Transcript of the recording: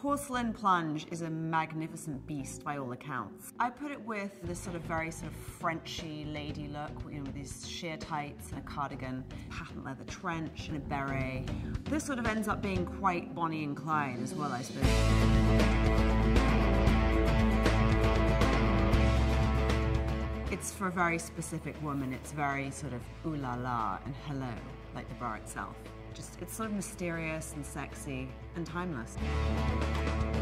Porcelain Plunge is a magnificent beast by all accounts. I put it with this very Frenchy lady look, with these sheer tights and a cardigan, patent leather trench and a beret. This ends up being quite Bonnie and Clyde as well, I suppose. It's for a very specific woman. It's very ooh la la and hello, like the bra itself. It's mysterious and sexy and timeless.